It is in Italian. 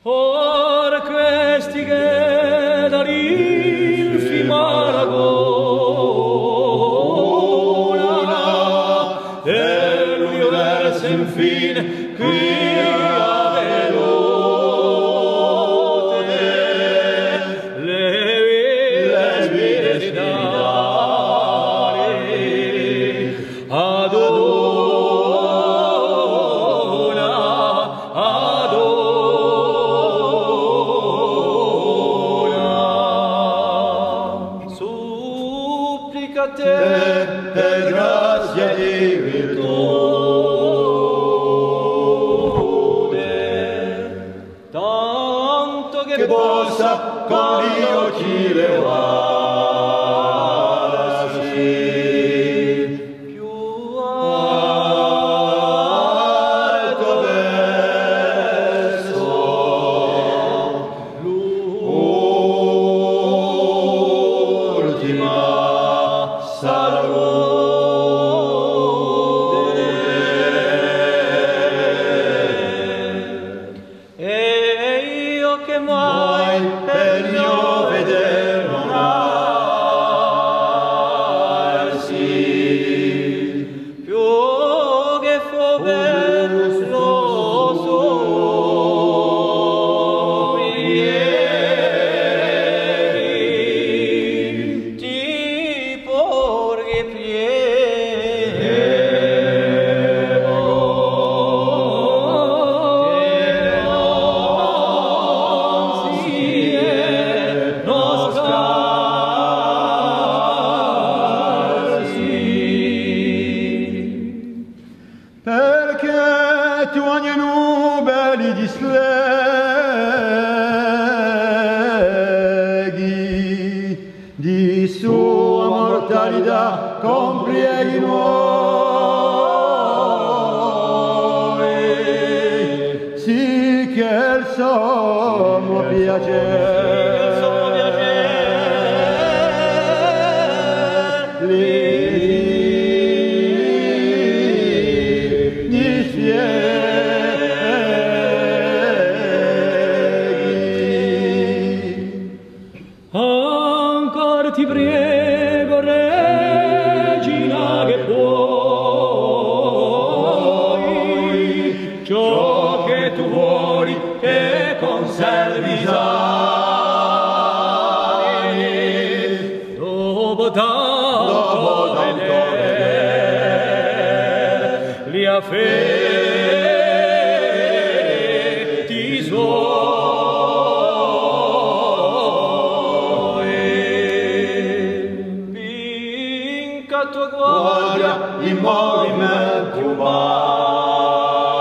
Or questi che dall'infi maragona dell'universo infine qui avvenuto le spirituali te per grazia di virtute, tanto che possa con gli occhi levarsi più alto verso l'ultima salute. E io che mai per mio veder non alzi, più che foverlo soprieri, ti porghi piego, non scarsi, perché tu ogni nubili disleghi di sua mortalità comprieghi noi, sì che il sommo piacere li dispieghi. Ancor ti prego, Regina, che puoi ciò che tu vuoi che conservi sani, dopo tanto vedere li affetti suoi. Vinca tua guardia in movimenti umani,